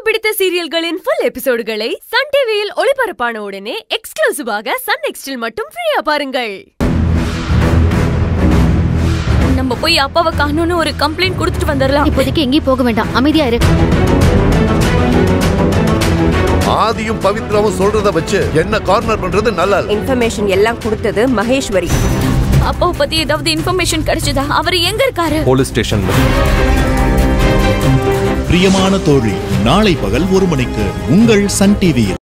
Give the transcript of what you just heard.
பிடித்த சீரியல்களின் full எபிசோடுகளை Sun டிவியில் ஒளிபரப்பான உடனே எக்ஸ்க்ளூசிவாக சன் நெக்ஸ்டில் மட்டும் ஃப்ரீயா பாருங்கள். நம்ம போய் அப்பாவை காணோம்னு ஒரு கம்ப்ளைண்ட் கொடுத்துட்டு வந்துடலாம். இப்போதைக்கு எங்கேயும் போக வேண்டாம், அமைதியா இரு. ஆதியும் பவித்ராவும் சொல்றத வச்சு என்ன கார்னர் பண்றது நல்லா இல்ல. இன்ஃபர்மேஷன் எல்லாம் கொடுத்தது மகேஸ்வரி. அப்பாவை பத்தி ஏதாவது இன்ஃபர்மேஷன் கிடைச்சதா? அவர் எங்க இருக்காரு? போலீஸ் ஸ்டேஷன்ல. பிரியமான தோழி, நாளை பகல் 1 மணிக்கு உங்கள் சன் டிவியில்.